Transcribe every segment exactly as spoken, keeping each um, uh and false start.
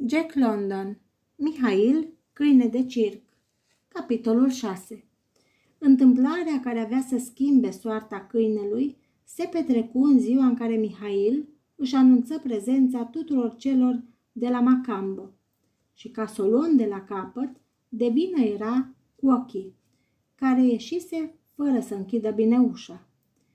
Jack London, Mihail, câine de circ. Capitolul șase. Întâmplarea care avea să schimbe soarta câinelui se petrecu în ziua în care Mihail își anunță prezența tuturor celor de la Macambo. Și ca să o luăm de la capăt, de vină era Cuochi, care ieșise fără să închidă bine ușa.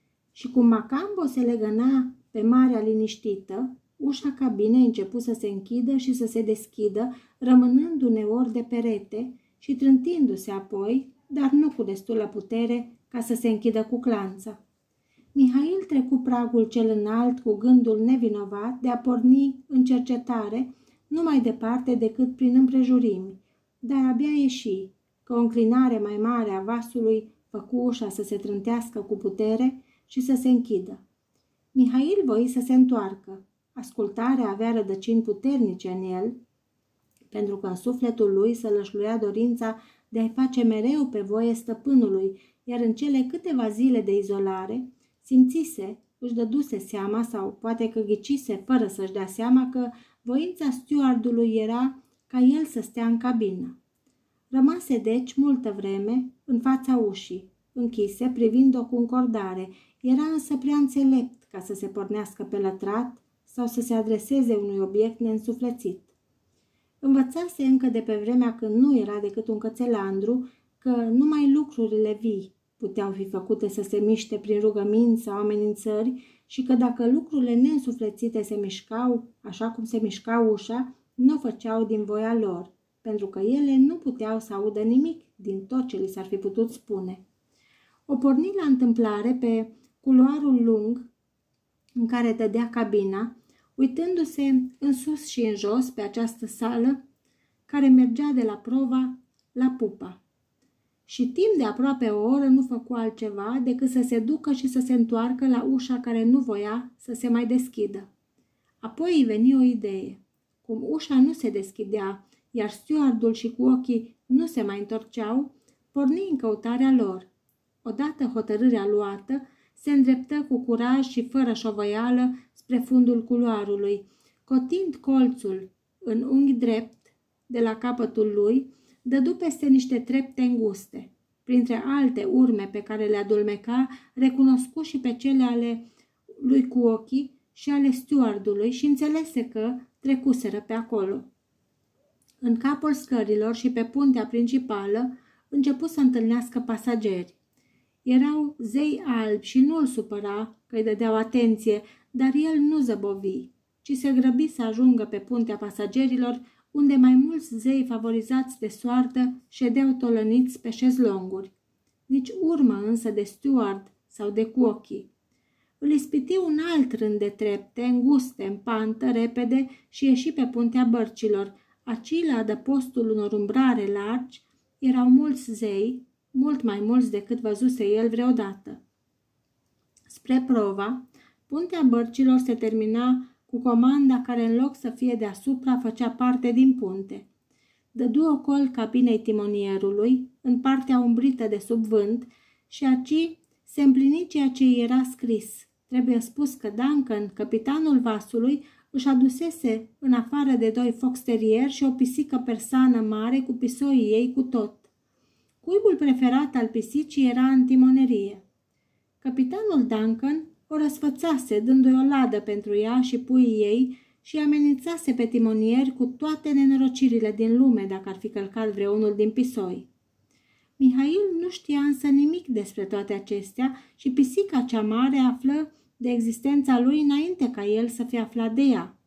Și cum Macambo se legăna pe marea liniștită, ușa cabinei început să se închidă și să se deschidă, rămânând uneori de perete și trântindu-se apoi, dar nu cu destulă putere ca să se închidă cu clanța. Mihail trecu pragul cel înalt cu gândul nevinovat de a porni în cercetare nu mai departe decât prin împrejurimi, dar abia ieși, că o înclinare mai mare a vasului făcu ușa să se trântească cu putere și să se închidă. Mihail voi să se întoarcă. Ascultarea avea rădăcini puternice în el, pentru că în sufletul lui se lășluia dorința de a-i face mereu pe voie stăpânului, iar în cele câteva zile de izolare simțise, își dăduse seama sau poate că ghicise fără să-și dea seama că voința stewardului era ca el să stea în cabină. Rămase deci multă vreme în fața ușii, închise, privind-o cu încordare. Era însă prea înțelept ca să se pornească pe lătrat sau să se adreseze unui obiect neînsuflețit. Învățase încă de pe vremea când nu era decât un cățelandru că numai lucrurile vii puteau fi făcute să se miște prin rugăminți sau amenințări și că dacă lucrurile neînsuflețite se mișcau așa cum se mișca ușa, nu o făceau din voia lor, pentru că ele nu puteau să audă nimic din tot ce li s-ar fi putut spune. O porni la întâmplare pe culoarul lung în care dădea cabina, uitându-se în sus și în jos pe această sală care mergea de la prova la pupa. Și timp de aproape o oră nu făcu altceva decât să se ducă și să se întoarcă la ușa care nu voia să se mai deschidă. Apoi îi veni o idee. Cum ușa nu se deschidea, iar stewardul și cu ochii nu se mai întorceau, porni în căutarea lor. Odată hotărârea luată, se îndreptă cu curaj și fără șovăială spre fundul culoarului, cotind colțul în unghi drept de la capătul lui, dădu peste niște trepte înguste. Printre alte urme pe care le adulmeca, recunoscu și pe cele ale lui cu ochii și ale stewardului și înțelese că trecuseră pe acolo. În capul scărilor și pe puntea principală începu să întâlnească pasageri. Erau zei albi și nu-l supăra că îi dădeau atenție, dar el nu zăbovi, ci se grăbi să ajungă pe puntea pasagerilor, unde mai mulți zei favorizați de soartă ședeau tolăniți pe șezlonguri. Nici urmă însă de steward sau de cu ochii. Îl ispiti un alt rând de trepte, înguste, în pantă, repede și ieși pe puntea bărcilor. Aci, la adăpostul unor umbrare largi, erau mulți zei, mult mai mulți decât văzuse el vreodată. Spre prova, puntea bărcilor se termina cu comanda care, în loc să fie deasupra, făcea parte din punte. Dădu ocol cabinei timonierului, în partea umbrită de sub vânt, și aci se împlini ceea ce era scris. Trebuie spus că Duncan, capitanul vasului, își adusese în afară de doi fox terrier și o pisică persană mare cu pisoii ei cu tot. Cuibul preferat al pisicii era în timonerie. Capitanul Duncan o răsfățase, dându-i o ladă pentru ea și puii ei și amenințase pe timonieri cu toate nenorocirile din lume dacă ar fi călcat vreunul din pisoi. Mihail nu știa însă nimic despre toate acestea și pisica cea mare află de existența lui înainte ca el să fie aflat de ea.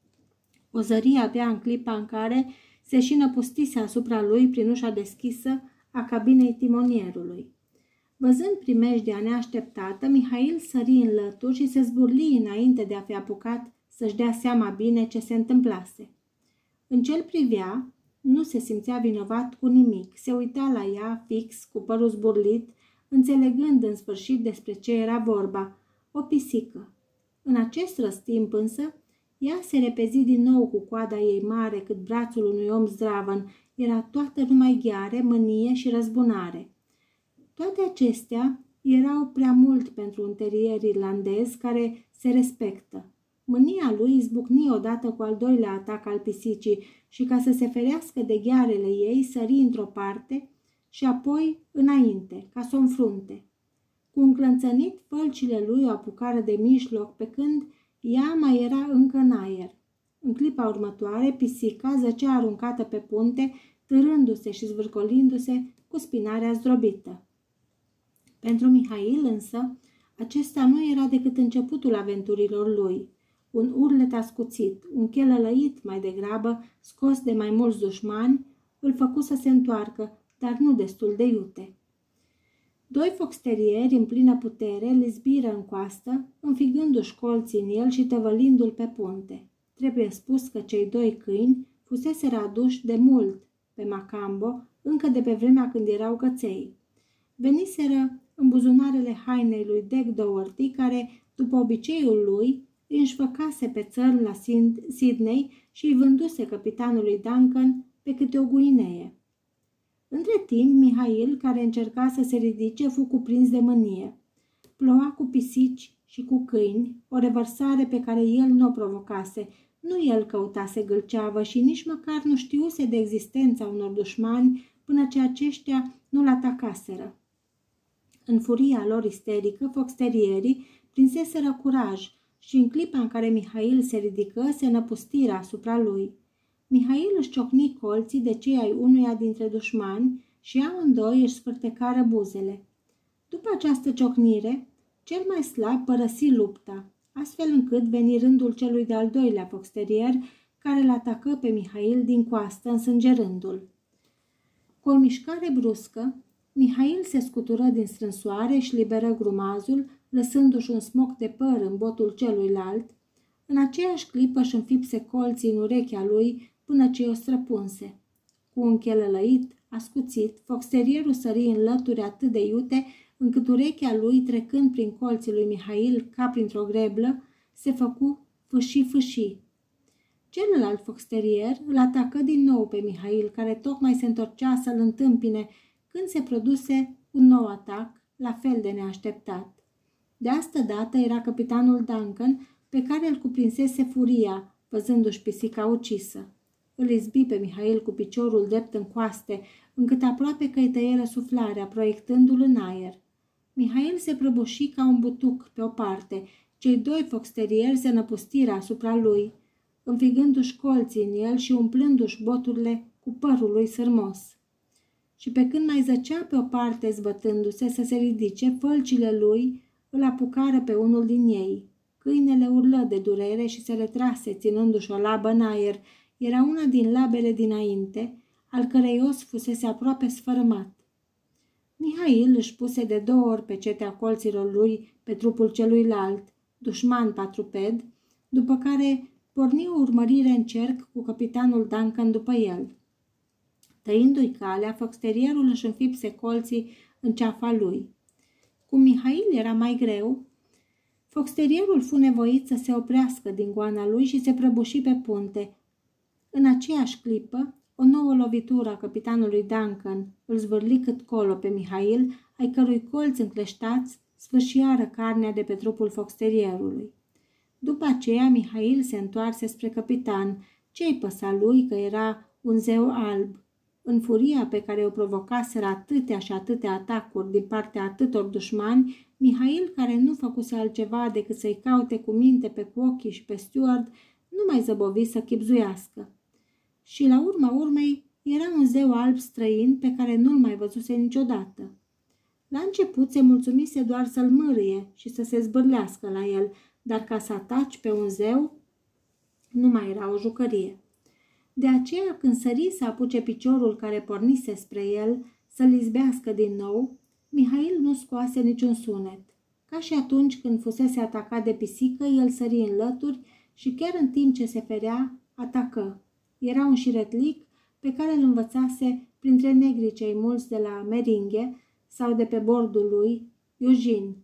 O zări abia în clipa în care se și năpustise asupra lui prin ușa deschisă a cabinei timonierului. Văzând primejdea neașteptată, Mihail sări în lături și se zburli înainte de a fi apucat să-și dea seama bine ce se întâmplase. În ce-l privea, nu se simțea vinovat cu nimic, se uita la ea fix, cu părul zburlit, înțelegând în sfârșit despre ce era vorba, o pisică. În acest răstimp însă, ea se repezi din nou cu coada ei mare cât brațul unui om zdravăn, era toată numai gheare, mânie și răzbunare. Toate acestea erau prea mult pentru un terier irlandez care se respectă. Mânia lui izbucni odată cu al doilea atac al pisicii și, ca să se ferească de ghearele ei, sări într-o parte și apoi înainte, ca să o înfrunte. Cu un clănțănit, fălcile lui o apucară de mijloc, pe când ea mai era încă în aer. În clipa următoare, pisica zăcea aruncată pe punte, târându-se și zvârcolindu-se cu spinarea zdrobită. Pentru Mihail însă, acesta nu era decât începutul aventurilor lui. Un urlet ascuțit, un chelălăit mai degrabă, scos de mai mulți dușmani, îl făcu să se întoarcă, dar nu destul de iute. Doi foxterieri în plină putere îl zbiră în coastă, înfigându-și colții în el și tăvălindu-l pe punte. Trebuie spus că cei doi câini fuseseră aduși de mult pe Macambo, încă de pe vremea când erau căței. Veniseră în buzunarele hainei lui Dick Dougherty, care, după obiceiul lui, îi înșfăcase pe țărm la Sydney și îi vânduse capitanului Duncan pe câte o guinee. Între timp, Mihail, care încerca să se ridice, fu cuprins de mânie. Ploua cu pisici și cu câini, o revărsare pe care el nu o provocase. Nu el căutase gâlceavă și nici măcar nu știuse de existența unor dușmani până ce aceștia nu-l atacaseră. În furia lor isterică, foxterierii prinseseră curaj și în clipa în care Mihail se ridică, se năpustiră asupra lui. Mihail își ciocni colții de cei ai unuia dintre dușmani și amândoi își sfârtecară buzele. După această ciocnire, cel mai slab părăsi lupta, astfel încât veni rândul celui de-al doilea foxterier, care îl atacă pe Mihail din coastă, însângerându-l. Cu o mișcare bruscă, Mihail se scutură din strânsoare și liberă grumazul, lăsându-și un smoc de păr în botul celuilalt. În aceeași clipă își înfipse colții în urechea lui până ce o străpunse. Cu un chelălăit, ascuțit, foxterierul sări în lături atât de iute, încât urechea lui, trecând prin colții lui Mihail ca printr-o greblă, se făcu fâșii-fâșii. Celălalt foxterier îl atacă din nou pe Mihail, care tocmai se întorcea să-l întâmpine, când se produse un nou atac, la fel de neașteptat. De asta dată era capitanul Duncan, pe care îl cuprinsese furia, văzându-și pisica ucisă. Îl izbi pe Mihail cu piciorul drept în coaste, încât aproape că îi tăieră suflarea, proiectându-l în aer. Mihail se prăbuși ca un butuc pe o parte. Cei doi foxterieri se năpustiră asupra lui, înfigându-și colții în el și umplându-și boturile cu părul lui sărmos. Și pe când mai zăcea pe o parte zbătându-se să se ridice, fălcile lui îl apucară pe unul din ei. Câinele urlă de durere și se retrase, ținându-și o labă în aer. Era una din labele dinainte, al cărei os fusese aproape sfărâmat. Mihail își puse de două ori pe cetea colților lui pe trupul celuilalt, dușman patruped, după care porni o urmărire în cerc cu capitanul Duncan după el. Tăindu-i calea, foxterierul își înfipse colții în ceafa lui. Cum Mihail era mai greu, foxterierul fu nevoit să se oprească din goana lui și se prăbuși pe punte. În aceeași clipă, o nouă lovitură a capitanului Duncan îl zvârli cât colo pe Mihail, ai cărui colți încleștați sfâșiară carnea de pe trupul foxterierului. După aceea, Mihail se întoarse spre capitan. Ce-i păsa lui că era un zeu alb? În furia pe care o provocaseră atâtea și atâtea atacuri din partea atâtor dușmani, Mihail, care nu făcuse altceva decât să-i caute cu minte pe ochii și pe Stuart, nu mai zăbovi să chibzuiască. Și la urma urmei era un zeu alb străin pe care nu-l mai văzuse niciodată. La început se mulțumise doar să-l mârâie și să se zbârlească la el, dar ca să ataci pe un zeu nu mai era o jucărie. De aceea, când sări să apuce piciorul care pornise spre el, să-l izbească din nou, Mihail nu scoase niciun sunet. Ca și atunci când fusese atacat de pisică, el sări în lături și chiar în timp ce se ferea, atacă. Era un șiretlic pe care îl învățase printre negrii cei mulți de la Meringhe sau de pe bordul lui, Eugene.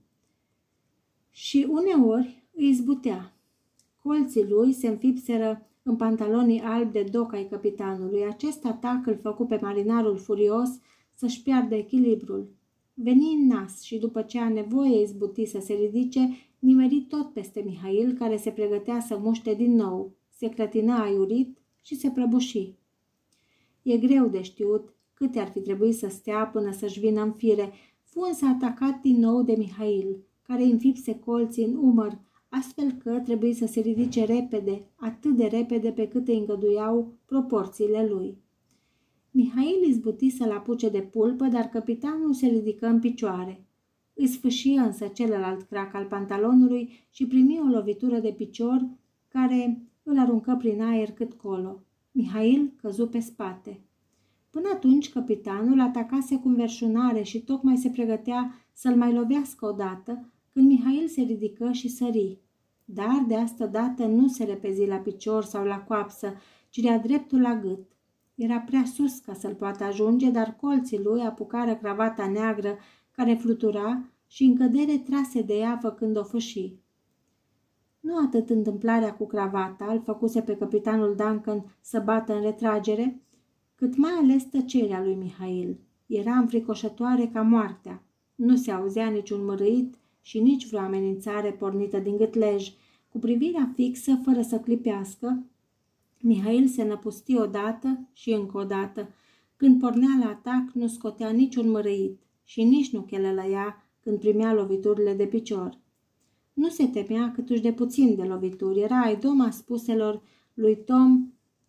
Și uneori îi zbutea. Colții lui se înfipseră în pantalonii albi de doc ai capitanului. Acest atac îl făcu pe marinarul furios să-și piardă echilibrul. Veni în nas și după ce a nevoie izbuti să se ridice, nimeri tot peste Mihail, care se pregătea să muște din nou, se clătină aiurit și se prăbuși. E greu de știut câte ar fi trebuit să stea până să-și vină în fire. Fu însă atacat din nou de Mihail, care înfipse colții în umăr, astfel că trebuie să se ridice repede, atât de repede pe cât îi îngăduiau proporțiile lui. Mihail izbuti să-l apuce de pulpă, dar capitanul se ridică în picioare. Îi sfâșie însă celălalt crac al pantalonului și primi o lovitură de picior care îl aruncă prin aer cât colo. Mihail căzu pe spate. Până atunci, capitanul atacase cu înverșunare și tocmai se pregătea să-l mai lovească odată, când Mihail se ridică și sări. Dar de asta dată nu se repezi la picior sau la coapsă, ci de-a dreptul la gât. Era prea sus ca să-l poată ajunge, dar colții lui apucară cravata neagră care flutura și în cădere trase de ea făcând-o fâșii. Nu atât întâmplarea cu cravata îl făcuse pe capitanul Duncan să bată în retragere, cât mai ales tăcerea lui Mihail. Era înfricoșătoare ca moartea. Nu se auzea niciun mărâit și nici vreo amenințare pornită din gâtlej. Cu privirea fixă, fără să clipească, Mihail se năpusti odată și încă o dată. Când pornea la atac, nu scotea niciun mărâit și nici nu chelălăia când primea loviturile de picior. Nu se temea câtuși de puțin de lovituri. Era idoma spuselor lui Tom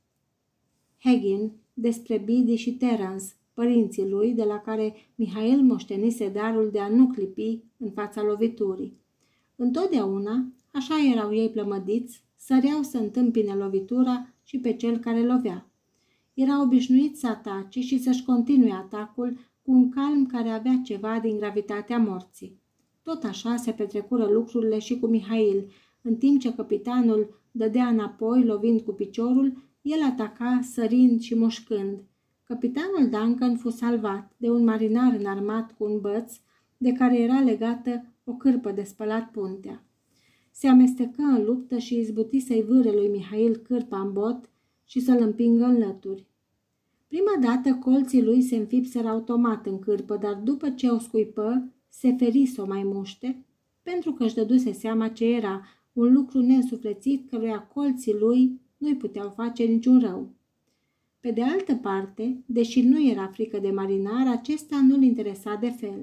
Hagen despre Biddy și Terence, părinții lui, de la care Mihail moștenise darul de a nu clipi în fața loviturii. Întotdeauna, așa erau ei plămădiți, săreau să întâmpine lovitura și pe cel care lovea. Era obișnuit să atace și să-și continue atacul cu un calm care avea ceva din gravitatea morții. Tot așa se petrecură lucrurile și cu Mihail. În timp ce capitanul dădea înapoi, lovind cu piciorul, el ataca sărind și mușcând. Capitanul Duncan fu salvat de un marinar înarmat cu un băț, de care era legată o cârpă de spălat puntea. Se amestecă în luptă și izbuti să-i vâre lui Mihail cârpa în bot și să-l împingă în lături. Prima dată colții lui se înfipseră automat în cârpă, dar după ce o scuipă, se feri să o mai muște, pentru că își dăduse seama ce era, un lucru neînsuflețit căruia colții lui nu-i puteau face niciun rău. Pe de altă parte, deși nu era frică de marinar, acesta nu-l interesa de fel.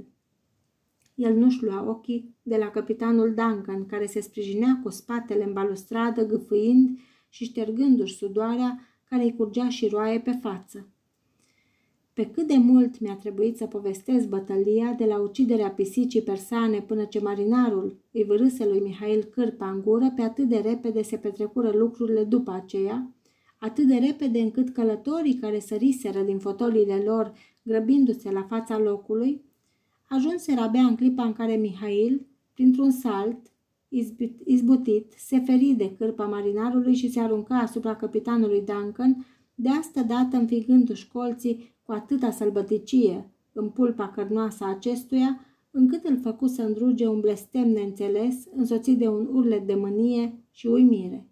El nu-și lua ochii de la capitanul Duncan, care se sprijinea cu spatele în balustradă, gâfâind și ștergându-și sudoarea care îi curgea și roaie pe față. Pe cât de mult mi-a trebuit să povestesc bătălia de la uciderea pisicii persane până ce marinarul îi vârâse lui Mihail cârpa în gură, pe atât de repede se petrecură lucrurile după aceea, atât de repede încât călătorii care săriseră din fotoliile lor, grăbindu-se la fața locului, ajunseră abia în clipa în care Mihail, printr-un salt izbutit, se feri de cârpa marinarului și se arunca asupra capitanului Duncan, de asta dată înfigându-și colții cu atâta sălbăticie în pulpa cărnoasă a acestuia, încât îl făcu să îndruge un blestem neînțeles, însoțit de un urlet de mânie și uimire.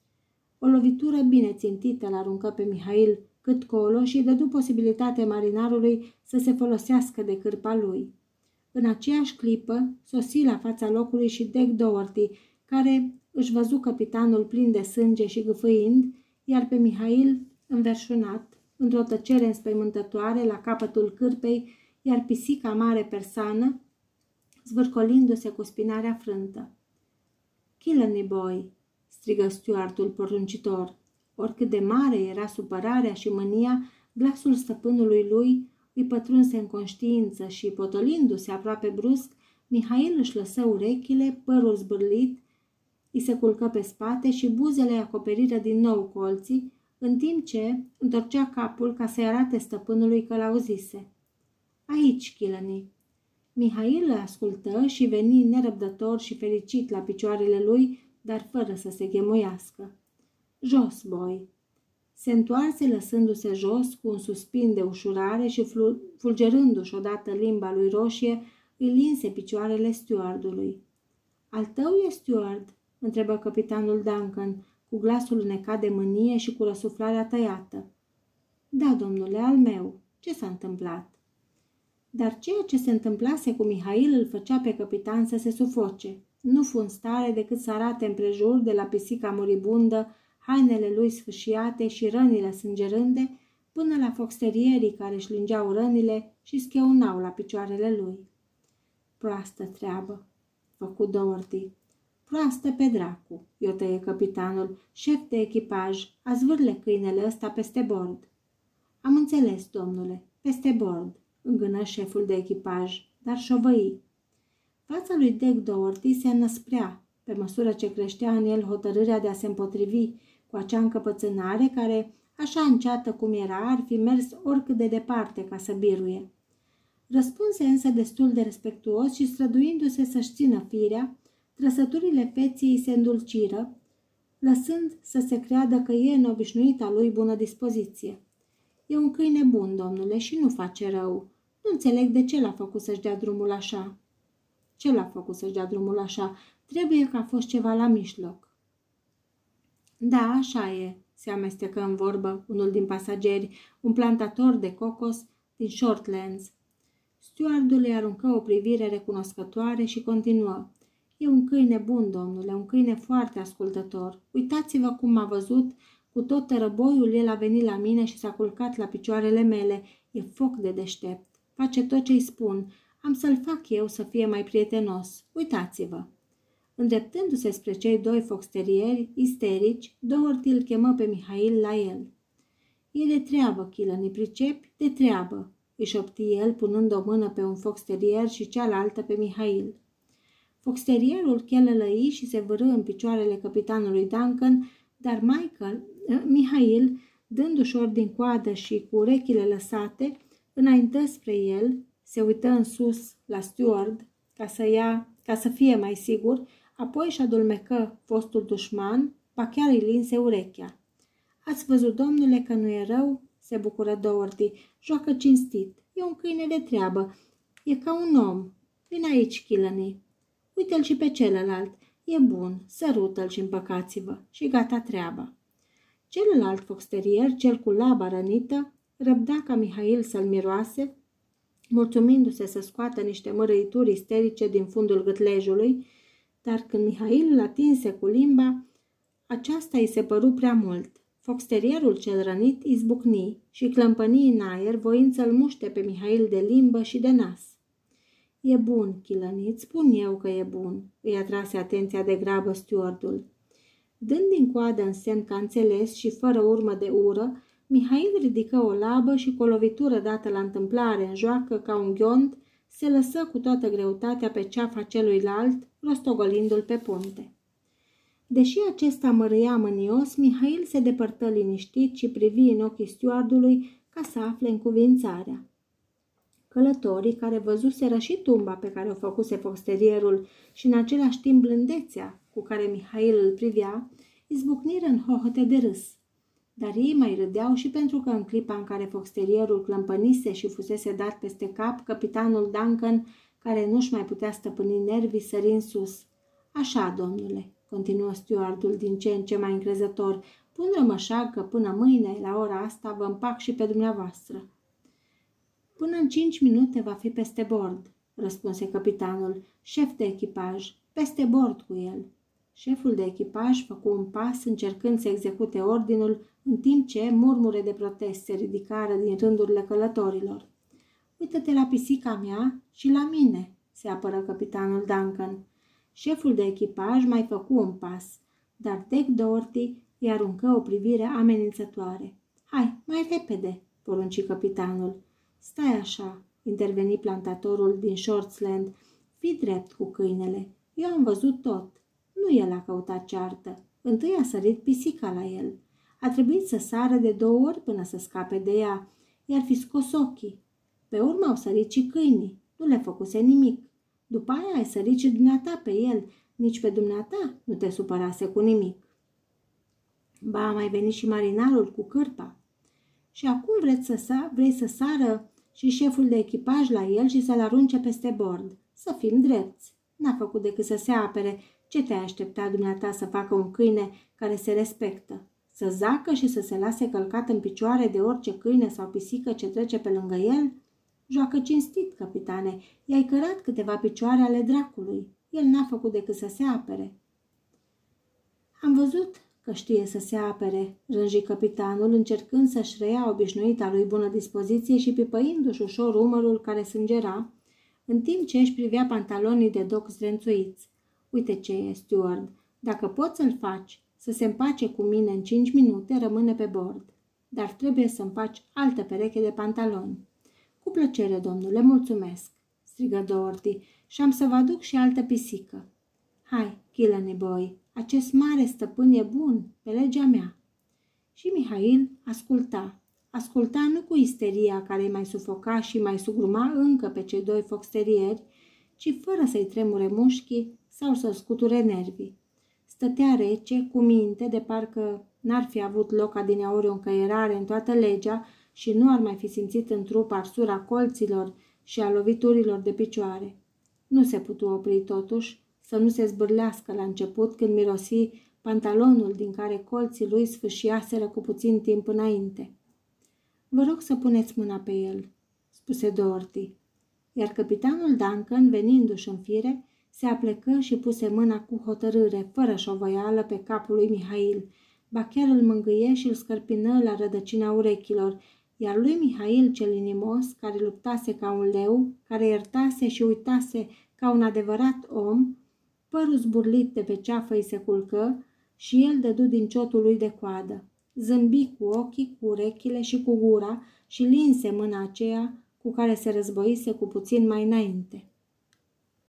O lovitură bine țintită l-aruncă pe Mihail cât colo și îi dădu posibilitate marinarului să se folosească de cârpa lui. În aceeași clipă sosi la fața locului și Dick Dougherty, care își văzu capitanul plin de sânge și gâfâind, iar pe Mihail înverșunat, într-o tăcere înspăimântătoare la capătul cârpei, iar pisica mare persană, zvârcolindu-se cu spinarea frântă. "Killeney boy!" strigă stewardul poruncitor. Oricât de mare era supărarea și mânia, glasul stăpânului lui îi pătrunse în conștiință și, potolindu-se aproape brusc, Mihail își lăsă urechile, părul zbârlit, îi se culcă pe spate și buzele acoperiră din nou colții, în timp ce întorcea capul ca să-i arate stăpânului că l-auzise. "Aici, Killeney." Mihail îl ascultă și veni nerăbdător și fericit la picioarele lui, dar fără să se ghemuiască. "Jos, boy." Se întoarse lăsându-se jos cu un suspin de ușurare și fulgerându-și odată limba lui roșie, îi linse picioarele stewardului. "Al tău e, steward?" întrebă capitanul Duncan, cu glasul înecat de mânie și cu răsuflarea tăiată. "Da, domnule, al meu. Ce s-a întâmplat?" Dar ceea ce se întâmplase cu Mihail îl făcea pe capitan să se sufoce. nu fu în stare decât să arate împrejur de la pisica moribundă hainele lui sfâșiate și rănile sângerânde, până la foxterierii care își lingeau rănile și scheunau la picioarele lui. Proastă treabă, făcu Doherty. Proastă pe dracu, i-o tăie capitanul, șef de echipaj, a zvârle câinele ăsta peste bord. Am înțeles, domnule, peste bord, îngână șeful de echipaj, dar șovăi. Fața lui Dick Doherty se înăsprea, pe măsură ce creștea în el hotărârea de a se împotrivi cu acea încăpățânare care, așa înceată cum era, ar fi mers oricât de departe ca să biruie. Răspunse însă destul de respectuos și, străduindu-se să-și țină firea, trăsăturile feții se îndulciră, lăsând să se creadă că e în obișnuita lui bună dispoziție. E un câine bun, domnule, și nu face rău. Nu înțeleg de ce l-a făcut să-și dea drumul așa. Ce l-a făcut să-și dea drumul așa? Trebuie că a fost ceva la mijloc. Da, așa e, se amestecă în vorbă unul din pasageri, un plantator de cocos din Shortlands. Stewardul îi aruncă o privire recunoscătoare și continuă. E un câine bun, domnule, un câine foarte ascultător. Uitați-vă cum m-a văzut, cu tot tărăboiul el a venit la mine și s-a culcat la picioarele mele. E foc de deștept. Face tot ce-i spun. Am să-l fac eu să fie mai prietenos. Uitați-vă. Îndreptându-se spre cei doi foxterieri isterici, Doherty îl chemă pe Mihail la el. E de treabă, Chilăni, pricepi? De treabă, îi șopti el, punând o mână pe un foxterier și cealaltă pe Mihail. Foxterierul chelălăi și se vârâ în picioarele capitanului Duncan, dar Michael, Mihail, dându-și ori din coadă și cu urechile lăsate, înaintă spre el, se uită în sus la steward ca să, ia, ca să fie mai sigur, apoi și adulmecă fostul dușman, ba chiar îi linse urechea. Ați văzut, domnule, că nu e rău?" se bucură Doherty. Joacă cinstit. E un câine de treabă. E ca un om. Vine aici, Chilăni. Uite-l și pe celălalt. E bun. Sărută-l și împăcați-vă. Și gata treaba." Celălalt foxterier, cel cu laba rănită, răbda ca Mihail să-l miroase, mulțumindu-se să scoată niște mărăituri isterice din fundul gâtlejului, dar când Mihail îl atinse cu limba, aceasta îi se păru prea mult. Foxterierul cel rănit izbucni și clămpăni în aer, voind să-l muște pe Mihail de limbă și de nas. E bun, Chilănit, spun eu că e bun," îi atrase atenția de grabă stewardul. Dând din coadă în semn că a înțeles și fără urmă de ură, Mihail ridică o labă și cu o lovitură dată la întâmplare în joacă ca un ghiont, se lăsă cu toată greutatea pe ceafa celuilalt, rostogolindu-l pe punte. Deși acesta mărâia mânios, Mihail se depărtă liniștit și privi în ochii stewardului ca să afle încuvințarea. Călătorii, care văzuseră și tumba pe care o făcuse foxterierul și în același timp blândețea cu care Mihail îl privea, izbucniră în hohote de râs. Dar ei mai râdeau și pentru că în clipa în care foxterierul clămpănise și fusese dat peste cap, capitanul Duncan, care nu-și mai putea stăpâni nervii, sări în sus. Așa, domnule, continuă stewardul din ce în ce mai încrezător, pun rămășag că până mâine, la ora asta, vă împac și pe dumneavoastră. Până în cinci minute va fi peste bord, răspunse capitanul, șef de echipaj, peste bord cu el. Șeful de echipaj făcu un pas încercând să execute ordinul, în timp ce murmure de protest se ridicară din rândurile călătorilor. Uită-te la pisica mea și la mine, se apără capitanul Duncan. Șeful de echipaj mai făcu un pas, dar Dick Doherty îi aruncă o privire amenințătoare. Hai, mai repede, porunci capitanul. Stai așa, interveni plantatorul din Shortlands, fii drept cu câinele. Eu am văzut tot. Nu el a căutat ceartă. Întâi a sărit pisica la el. A trebuit să sară de două ori până să scape de ea, i-ar fi scos ochii. Pe urmă au sărit și câinii. Nu le făcuse nimic. După aia ai sărit și dumneata pe el. Nici pe dumneata nu te supărase cu nimic. Ba, a mai venit și marinarul cu cârpa. Și acum vreți să sa- vrei să sară și șeful de echipaj la el și să-l arunce peste bord. Să fim drepți. N-a făcut decât să se apere. Ce te-ai aștepta dumneata să facă un câine care se respectă? Să zacă și să se lase călcat în picioare de orice câine sau pisică ce trece pe lângă el? Joacă cinstit, capitane. I-ai cărat câteva picioare ale dracului, El n-a făcut decât să se apere. Am văzut că știe să se apere, rânji capitanul, încercând să-și reia obișnuita lui bună dispoziție și pipăindu-și ușor umărul care sângera, în timp ce își privea pantalonii de doc zdrențuiți. Uite ce e, steward, dacă poți să-l faci să se împace cu mine în cinci minute, rămâne pe bord. Dar trebuie să împaci altă pereche de pantaloni. Cu plăcere, domnule, mulțumesc, strigă Doherty, și am să vă aduc și altă pisică. Hai, Killeney Boy, acest mare stăpân e bun, pe legea mea. Și Mihail asculta. Asculta nu cu isteria care îi mai sufoca și mai sugruma încă pe cei doi foxterieri, ci fără să-i tremure mușchii sau să scuture nervii. Stătea rece, cu minte, de parcă n-ar fi avut loc adineauri o încăierare în toată legea și nu ar mai fi simțit în trup arsura colților și a loviturilor de picioare. Nu se putu opri totuși să nu se zbârlească la început când mirosi pantalonul din care colții lui sfâșiaseră cu puțin timp înainte. Vă rog să puneți mâna pe el, spuse Doherty, iar capitanul Duncan, venindu-și în fire, se aplecă și puse mâna cu hotărâre, fără șovăială, pe capul lui Mihail, ba chiar îl mângâie și îl scărpină la rădăcina urechilor, iar lui Mihail cel inimos, care luptase ca un leu, care iertase și uitase ca un adevărat om, părul zburlit de pe ceafă îi se culcă și el dădu din ciotul lui de coadă. Zâmbi cu ochii, cu urechile și cu gura și linse mâna aceea cu care se războise cu puțin mai înainte.